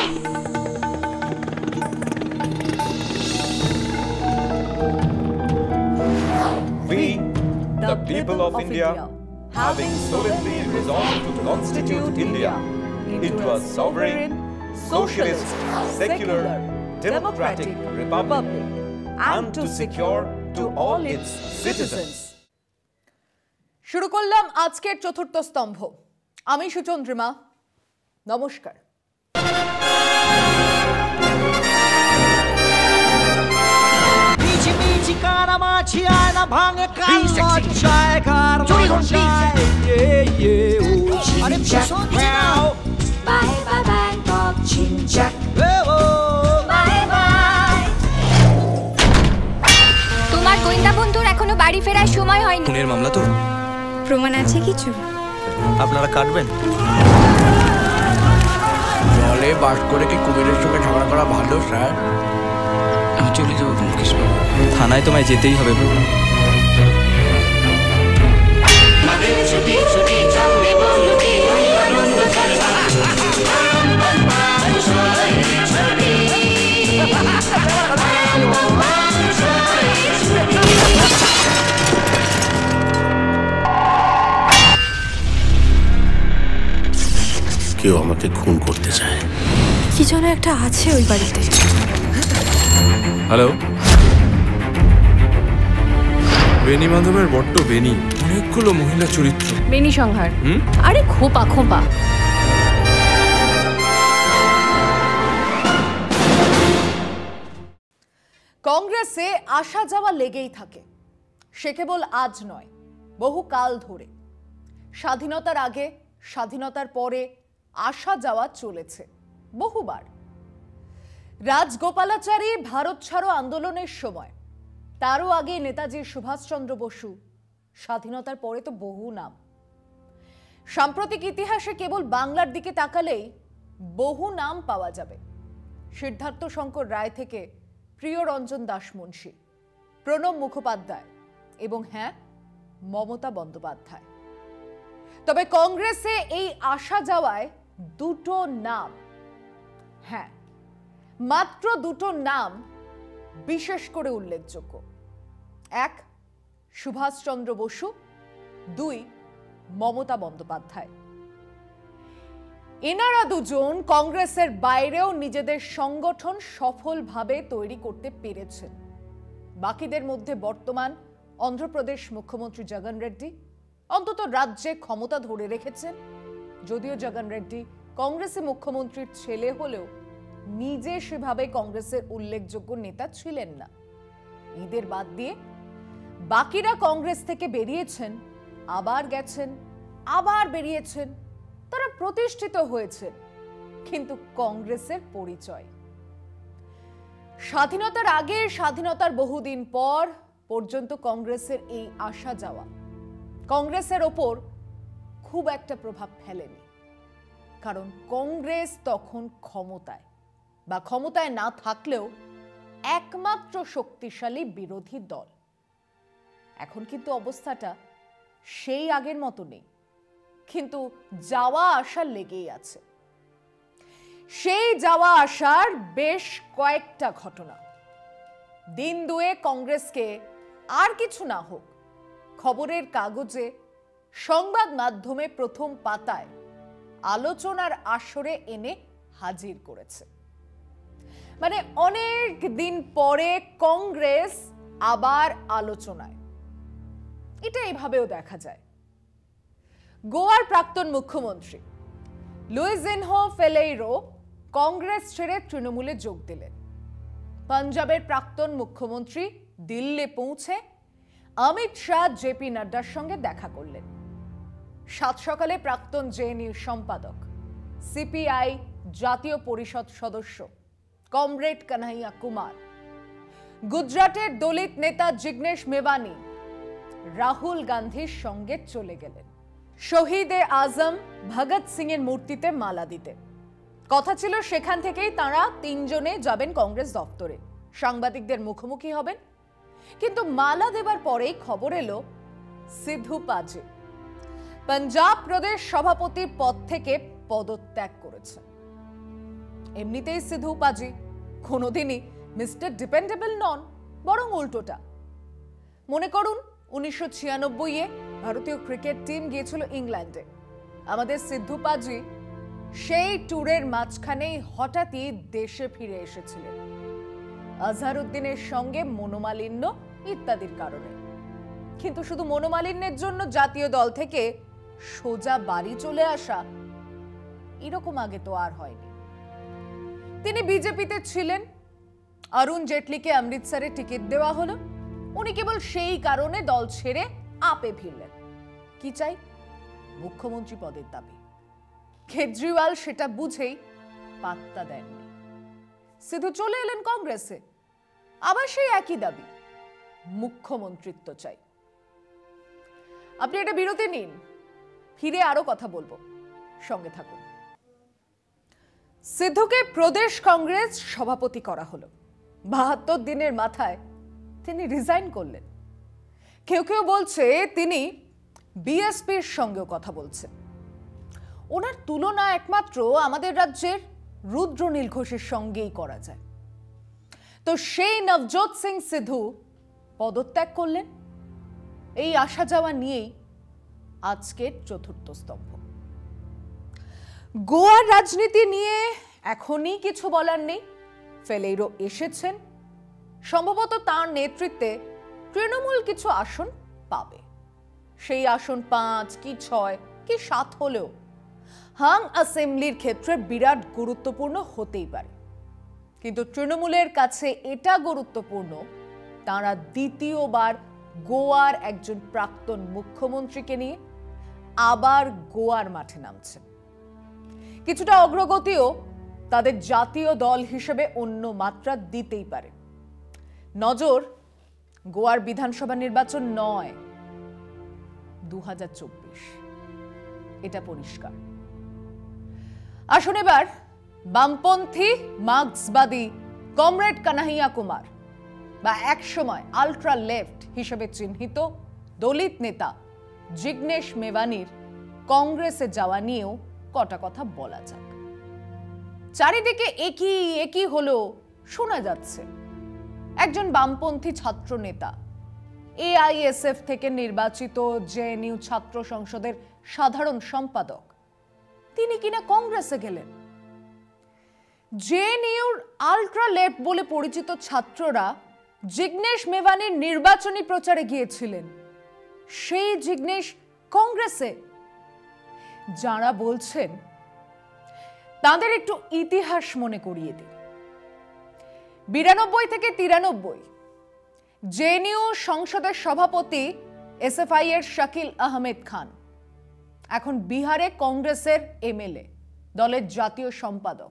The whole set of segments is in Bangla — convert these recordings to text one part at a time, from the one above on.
We, the people of India, having solemnly resolved to constitute India into a sovereign, socialist, secular, democratic republic, and to secure to all its citizens. শুরু করলাম আজকের চতুর্থ স্তম্ভ। আমি সুচন্দ্রিমা, নমস্কার। তোমার গোয়েন্দা বন্ধুর এখনো বাড়ি ফেরার সময় হয়নি। খুনের মামলা তো প্রমাণ আছে কিছু? আপনারা কাটবেন? জলে বাস করে কি কুমিরের সঙ্গে ঝগড়া করা ভালো স্যার? আমি চলে যাবো ব্যোমকেশবাবু, থানায় তোমায় যেতেই হবে। কেউ আমাকে খুন করতে চায়। কি যেন একটা আছে ওই বাড়িতে। হ্যালো, বেনি মাধবের বড্ড বেনি, অনেকগুলো মহিলা চরিত্র। বেনি সংহার? আরে খোপা খোপা। কংগ্রেসে আসা যাওয়া লেগেই থাকে, সে কেবল আজ নয়, বহু কাল ধরে। স্বাধীনতার আগে, স্বাধীনতার পরে আসা যাওয়া চলেছে বহুবার। রাজগোপালাচারী ভারত ছাড়ো আন্দোলনের সময়, তারও আগে নেতাজি সুভাষচন্দ্র বসু, স্বাধীনতার পরে তো বহু নাম। সাম্প্রতিক ইতিহাসে কেবল বাংলার দিকে তাকালেই বহু নাম পাওয়া যাবে। সিদ্ধার্থ শঙ্কর রায় থেকে প্রিয়রঞ্জন দাসমুন্সী, প্রণব মুখোপাধ্যায় এবং হ্যাঁ, মমতা বন্দ্যোপাধ্যায়। তবে কংগ্রেসে এই আসা যাওয়ায় দুটো নাম, হ্যাঁ মাত্র দুটো নাম বিশেষ করে উল্লেখযোগ্য। এক, সুভাষচন্দ্র বসু, দুই, মমতা বন্দ্যোপাধ্যায়। এনারা দুজন কংগ্রেসের বাইরেও নিজেদের সংগঠন সফলভাবে তৈরি করতে পেরেছেন। বাকিদের মধ্যে বর্তমান অন্ধ্রপ্রদেশ মুখ্যমন্ত্রী জগন রেড্ডি অন্তত রাজ্যে ক্ষমতা ধরে রেখেছেন। যদিও জগন রেড্ডি কংগ্রেসে মুখ্যমন্ত্রীর ছেলে হলেও নিজে সেভাবে কংগ্রেসের উল্লেখযোগ্য নেতা ছিলেন না। এদের বাদ দিয়ে বাকিরা কংগ্রেস থেকে বেরিয়েছেন, আবার গেছেন, আবার বেরিয়েছেন। তারা প্রতিষ্ঠিত হয়েছে, কিন্তু কংগ্রেসের পরিচয় স্বাধীনতার আগে, স্বাধীনতার বহুদিন পর পর্যন্ত কংগ্রেসের এই আসা যাওয়া কংগ্রেসের ওপর খুব একটা প্রভাব ফেলেনি। কারণ কংগ্রেস তখন ক্ষমতায়, বা ক্ষমতায় না থাকলেও একমাত্র শক্তিশালী বিরোধী দল। এখন কিন্তু অবস্থাটা সেই আগের মতো নেই, কিন্তু যাওয়া আসা লেগেই আছে। সেই যাওয়া আসার বেশ কয়েকটা ঘটনা দিন দুয়ে কংগ্রেসকে আর কিছু না হোক খবরের কাগজে, সংবাদ মাধ্যমে প্রথম পাতায় আলোচনার আসরে এনে হাজির করেছে। মানে অনেক দিন পরে কংগ্রেস আবার আলোচনায়, এটা এইভাবেও দেখা যায়। গোয়ার প্রাক্তন মুখ্যমন্ত্রী লুইজিনহো ফেলেইরো কংগ্রেস ছেড়ে তৃণমূলে যোগ দিলেন। পাঞ্জাবের প্রাক্তন মুখ্যমন্ত্রী দিল্লি পৌঁছে অমিত শাহ, জেপি নাড্ডার সঙ্গে দেখা করলেন। সাত সকালে প্রাক্তন জেএনইউ সম্পাদক, সিপিআই জাতীয় পরিষদ সদস্য কমরেড কানহাইয়া কুমার, গুজরাটের দলিত নেতা জিগ্নেশ মেবানি রাহুল গান্ধীর সঙ্গে চলে গেলেন শহীদে আজম ভগৎ সিং এর মূর্তিতে মালা দিতে। কথা ছিল সেখান থেকেই তারা তিনজনে যাবেন কংগ্রেস দপ্তরে, সাংবাদিকদের মুখোমুখি হবেন। কিন্তু মালা দেবার পরেই খবর এলো সিধু পাজে পাঞ্জাব প্রদেশ সভাপতির পদ থেকে পদত্যাগ করেছেন। এমনিতেই সিধু পাজি কোনোদিনই মিস্টার ডিপেন্ডেবল নন, বরং উল্টোটা। মনে করুন 1996-এ ভারতীয় ক্রিকেট টিম গিয়েছিল ইংল্যান্ডে। আমাদের সিধু পাজি সেই ট্যুরের মাঝখানেই হঠাৎই দেশে ফিরে এসেছিলেন আজহারউদ্দিনের সঙ্গে মনোমালিন্য ইত্যাদির কারণে। কিন্তু শুধু মনোমালিন্যের জন্য জাতীয় দল থেকে সোজা বাড়ি চলে আসা, এরকম আগে তো আর হয়নি। তিনি বিজেপিতে ছিলেন, অরুণ জেটলিকে অমৃতসরে টিকিট দেওয়া হলো, উনি কেবল সেই কারণে দল ছেড়ে আপে ফিরলেন। কি চাই? মুখ্যমন্ত্রী পদের দাবি। কেজরিওয়াল সেটা বুঝেই পাত্তা দেননি, সিধু চলে এলেন কংগ্রেসে। আবার সেই একই দাবি, মুখ্যমন্ত্রিত্ব চাই। আপনি এটা বিরতি নিন, ফিরে আরো কথা বলবো, সঙ্গে থাকুন। সিধুকে প্রদেশ কংগ্রেস সভাপতি করা হলো। 72 দিনের মাথায় তিনি রিজাইন করলেন। কেউ কেউ বলছে তিনি বিএসপির সঙ্গেও কথা বলছেন। ওনার তুলনা একমাত্র আমাদের রাজ্যের রুদ্রনীল ঘোষের সঙ্গেই করা যায়। তো সেই নবজোৎ সিং সিধু পদত্যাগ করলেন। এই আসা যাওয়া নিয়েই আজকের চতুর্থ স্তম্ভ। গোয়ার রাজনীতি নিয়ে এখনই কিছু বলার নেই। ফেলেইরো এসেছেন, সম্ভবত তার নেতৃত্বে তৃণমূল কিছু আসন পাবে। সেই আসন 5 কি 6 কি 7 হলেও হাং অ্যাসেম্বলির ক্ষেত্রে বিরাট গুরুত্বপূর্ণ হতেই পারে। কিন্তু তৃণমূলের কাছে এটা গুরুত্বপূর্ণ, তারা দ্বিতীয়বার গোয়ার একজন প্রাক্তন মুখ্যমন্ত্রীকে নিয়ে আবার গোয়ার মাঠে নামছে। কিছুটা অগ্রগতিও তাদের জাতীয় দল হিসেবে অন্য মাত্রা দিতেই পারে। নজর গোয়ার বিধানসভা নির্বাচন নয়, 2024, এটা পরিষ্কার। আসুন এবার বামপন্থী মার্ক্সবাদী কমরেড কানাইয়া কুমার বা একসময় আলট্রা লেফট হিসেবে চিহ্নিত দলিত নেতা জিগ্নেশ মেবানির কংগ্রেসে যাওয়া নিয়েও কটা কথা বলা যাক। চারিদিকে একই হলো শোনা যাচ্ছে। একজন বামপন্থী ছাত্র নেতা, এআইএসএফ থেকে নির্বাচিত জেএনইউ ছাত্র সংসদের সাধারণ সম্পাদক, তিনি কিনা কংগ্রেসে গেলেন। জেএনইউর আলট্রা লেফট বলে পরিচিত ছাত্ররা জিগ্নেশ মেবানির নির্বাচনী প্রচারে গিয়েছিলেন। সেই জিগ্নেশ কংগ্রেসে। যারা বলছেন তাদের একটু ইতিহাস মনে করিয়ে দিই। 92 থেকে 93 জেএনইউ সংসদের সভাপতি এসএফআই এর শাকিল আহমেদ খান, এখন বিহারে কংগ্রেসের এমএলএ, দলের জাতীয় সম্পাদক।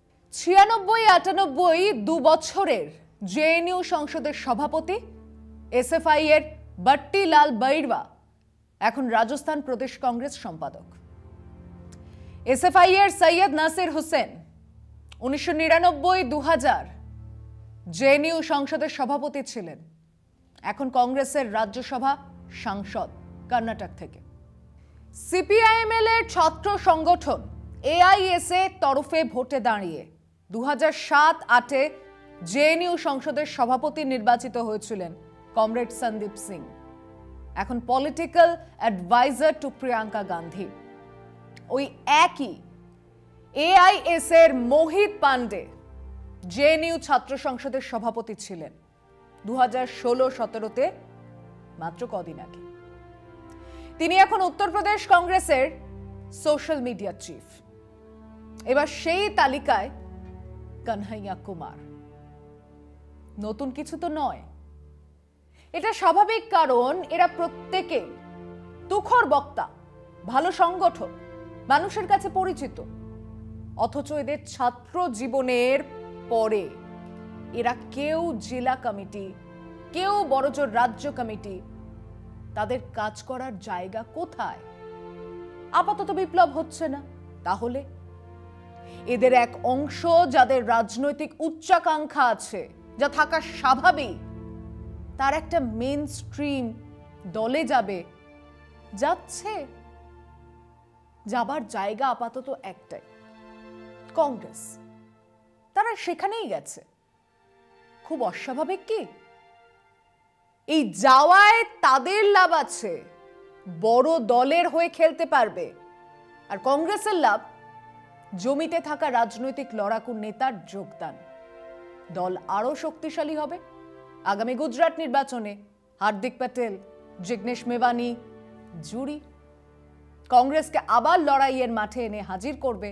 96-98 2 বছরের জেএনইউ সংসদের সভাপতি এসএফআই এর বট্টিলাল বৈরবা, এখন রাজস্থান প্রদেশ কংগ্রেস সম্পাদক। এসএফআই এর সৈয়দ নাসির হোসেন 1999-2000 জেএনইউ সংসদের সভাপতি ছিলেন, এখন কংগ্রেসের রাজ্যসভা সাংসদ কর্ণাটক থেকে। সিপিআইএমএল এর ছাত্র সংগঠন এআইএসএ তরফে ভোটে দাঁড়িয়ে 2007-08 জেএনইউ সংসদের সভাপতি নির্বাচিত হয়েছিলেন কমরেড সন্দীপ সিং, এখন political adviser to Priyanka Gandhi. ওই একই এআইএস এর মোহিত পান্ডে জেএনইউ ছাত্র সংসদের সভাপতি ছিলেন 2016-17-তে, মাত্র কদিন আগে। তিনি এখন উত্তরপ্রদেশ কংগ্রেসের সোশ্যাল মিডিয়া চিফ। এবার সেই তালিকায় কানহাইয়া কুমার। নতুন কিছু তো নয়, এটা স্বাভাবিক, কারণ এরা প্রত্যেকে তুখর বক্তা, ভালো সংগঠক, মানুষের কাছে পরিচিত। অথচ এদের ছাত্র জীবনের পরে এরা কেউ জেলা কমিটি, কেউ বড়জোর রাজ্য কমিটি, তাদের কাজ করার জায়গা কোথায়? আপাতত বিপ্লব হচ্ছে না। তাহলে এদের এক অংশ যাদের রাজনৈতিক উচ্চাকাঙ্ক্ষা আছে, যা থাকা স্বাভাবিক, তার একটা মেইন স্ট্রিম দলে যাচ্ছে। যাবার জায়গা আপাতত একটাই, কংগ্রেস। সেখানেই গেছে। খুব অস্বাভাবিক কি? এই যাওয়ায় তাদের লাভ আছে, বড় দলের হয়ে খেলতে পারবে, আর কংগ্রেসের লাভ জমিতে থাকা রাজনৈতিক লড়াকু নেতার যোগদান। দল আরো শক্তিশালী হবে। আগামী গুজরাট নির্বাচনে হার্দিক প্যাটেল, জিগ্নেশ মেবানি, জুরি কংগ্রেসকে আবার লড়াইয়ের মাঠে এনে হাজির করবে,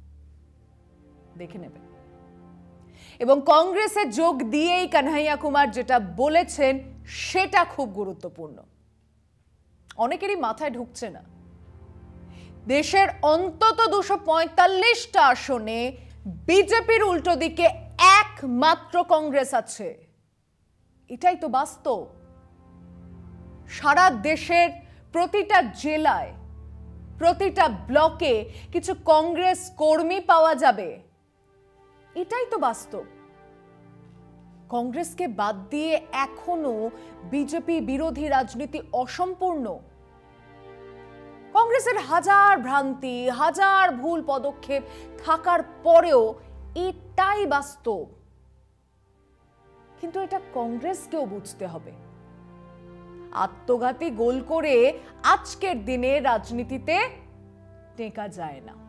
দেখে নেবে। এবং কংগ্রেসে যোগ দিয়েই কানহাইয়া কুমার যেটা বলেছেন সেটা খুব গুরুত্বপূর্ণ, অনেকেরই মাথায় ঢুকছে না। দেশের অন্তত 245টা আসনে বিজেপির উল্টো দিকে একমাত্র কংগ্রেস আছে, এটাই তো বাস্তব। সারা দেশের প্রতিটা জেলায়, প্রতিটা ব্লকে কিছু কংগ্রেস কর্মী পাওয়া যাবে, এটাই তো বাস্তব। কংগ্রেসকে বাদ দিয়ে এখনো বিজেপি বিরোধী রাজনীতি অসম্পূর্ণ। কংগ্রেসের হাজার ভ্রান্তি, হাজার ভুল পদক্ষেপ থাকার পরেও এটাই বাস্তব। কিন্তু এটা কংগ্রেসকেও বুঝতে হবে। আত্মঘাতী গোল করে আজকের দিনে রাজনীতিতে টেকা যায় না।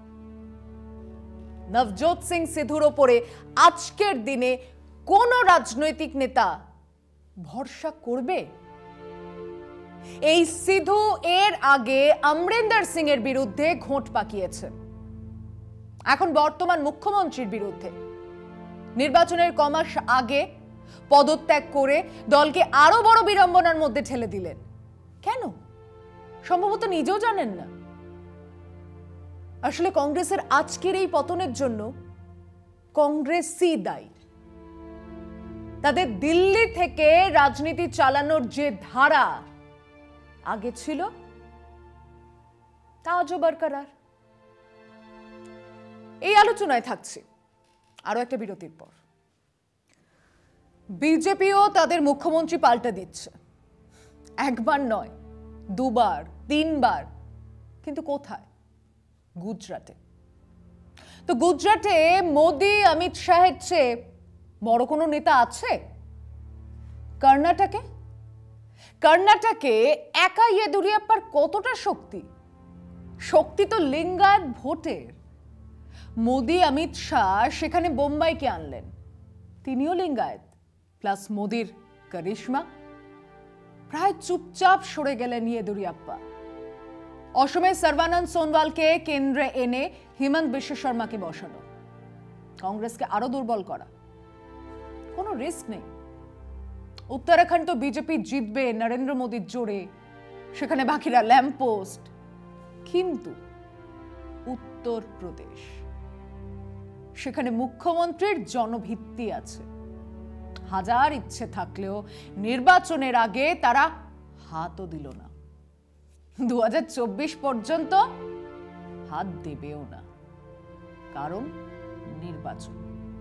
নবজোৎ সিং সিধুর ওপরে আজকের দিনে কোন রাজনৈতিক নেতা ভরসা করবে? এই সিধু এর আগে অমরিন্দর সিং এর বিরুদ্ধে ঘোট পাকিয়েছে, এখন বর্তমান মুখ্যমন্ত্রীর বিরুদ্ধে। নির্বাচনের কমাস আগে পদত্যাগ করে দলকে আরো বড় বিড়ম্বনার মধ্যে ঠেলে দিলেন। কেন? সম্ভবত নিজেও জানেন না। আসলে কংগ্রেসের আজকের এই পতনের জন্য কংগ্রেসই দায়ী। তাদের দিল্লি থেকে রাজনীতি চালানোর যে ধারা আগে ছিল তা আজও বরকরার। এই আলোচনায় থাকছে আরো একটা বিরতির পর। বিজেপিও তাদের মুখ্যমন্ত্রী পাল্টে দিচ্ছে, একবার নয়, দুবার, তিনবার। কিন্তু কোথায়? গুজরাটে। তো গুজরাটে মোদি অমিত শাহের চেয়ে বড় কোনো নেতা আছে? কর্ণাটকে একা ইয়েদুরিয়াপ্পার কতটা শক্তি? শক্তি তো লিঙ্গায়ত ভোটের। মোদি অমিত শাহ সেখানে বোম্বাইকে আনলেন, তিনিও লিঙ্গায়ত, প্লাস মোদির করিশ্মা। প্রায় চুপচাপ সরে গেলেন ইয়েদুরিয়াপ্পা। অসমে সর্বানন্দ সোনোয়ালকে কেন্দ্রে এনে হিমন্ত বিশ্ব শর্মাকে বসানো, কংগ্রেসকে আরো দুর্বল করা। কোনো রিস্ক নেই। উত্তরাখণ্ড তো বিজেপি জিতবে নরেন্দ্র মোদীর জোরে, সেখানে বাকিরা ল্যাম্পপোস্ট। কিন্তু উত্তরপ্রদেশ, সেখানে মুখ্যমন্ত্রীর জনভিত্তি আছে। হাজার ইচ্ছে থাকলেও নির্বাচনের আগে তারা হাতও দিল না, 2024 পর্যন্ত হাত দেবেও না, কারণ নির্বাচন।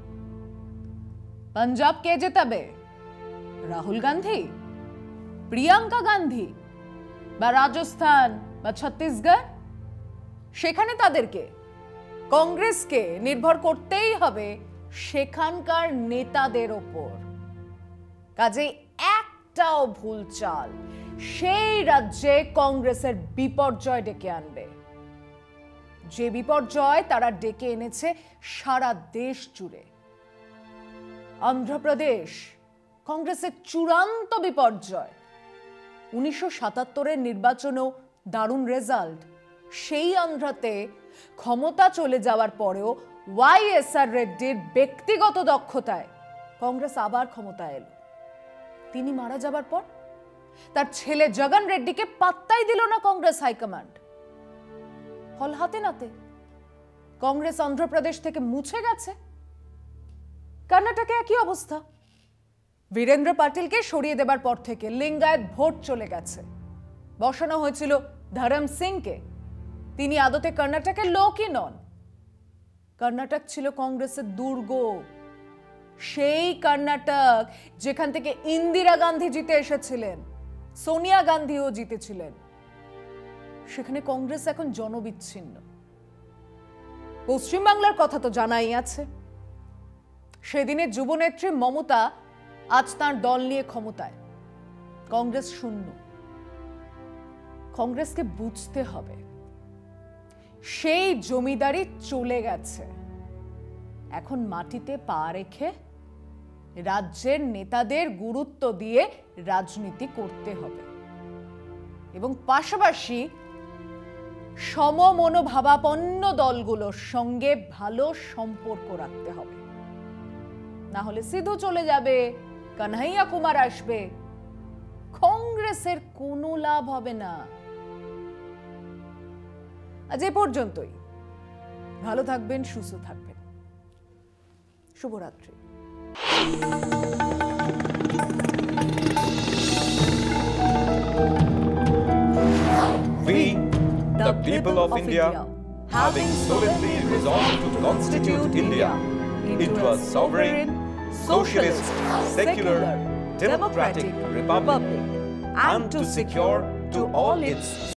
পাঞ্জাব কে জেতাবে? রাহুল গান্ধী, প্রিয়াঙ্কা গান্ধী, বা রাজস্থান বা ছত্তিশগড়? সেখানে তাদেরকে, কংগ্রেসকে নির্ভর করতেই হবে সেখানকার নেতাদের ওপর। কাজেই একটাও ভুল চাল সেই রাজ্যে কংগ্রেসের বিপর্যয় ডেকে আনবে, যে বিপর্যয় তারা ডেকে এনেছে সারা দেশ জুড়ে। অন্ধ্রপ্রদেশ কংগ্রেসের চূড়ান্ত বিপর্যয়। 1977-এর নির্বাচনেও দারুণ রেজাল্ট। সেই অন্ধ্রতে ক্ষমতা চলে যাওয়ার পরেও ওয়াইএসআর রেড্ডির ব্যক্তিগত দক্ষতায় কংগ্রেস আবার ক্ষমতায় এলো। তিনি মারা যাবার পর তার ছেলে জগন রেড্ডিকে পাত্তাই দিল না কংগ্রেস হাইকমান্ড। ফল হাতে নাতে কংগ্রেস অন্ধ্রপ্রদেশ থেকে মুছে গেছে। কর্ণাটকে একই অবস্থা। বীরেন্দ্র পাটিলকে সরিয়ে দেবার পর থেকে লিঙ্গায়ত ভোট চলে গেছে। বসানো হয়েছিল ধরম সিংকে, তিনি আদতে কর্ণাটকের লোকই নন। কর্ণাটক ছিল কংগ্রেসের দুর্গ, সেই কর্ণাটক যেখান থেকে ইন্দিরা গান্ধী জিতে এসেছিলেন, সোনিয়া গান্ধীও জিতেছিলেন। সেখানে কংগ্রেস এখন জনবিচ্ছিন্ন। পশ্চিমবাংলার কথা তো জানাই আছে, সেদিনের যুবনেত্রী মমতা আজ তার দল নিয়ে ক্ষমতায়, কংগ্রেস শূন্য। কংগ্রেসকে বুঝতে হবে সেই জমিদারি চলে গেছে। এখন মাটিতে পা রেখে রাজ্যের নেতাদের গুরুত্ব দিয়ে রাজনীতি করতে হবে এবং পাশাপাশি সমমনোভাবাপন্ন দলগুলোর সঙ্গে ভালো সম্পর্ক রাখতে হবে। না হলে সিধু চলে যাবে, কানহাইয়া কুমার আসবে, কংগ্রেসের কোনো লাভ হবে না। আজ এ পর্যন্তই। ভালো থাকবেন, সুস্থ থাকবেন। শুভরাত্রি। We, the people of India, having solemnly resolved to constitute India into a sovereign, socialist, secular, democratic republic, and to secure to all its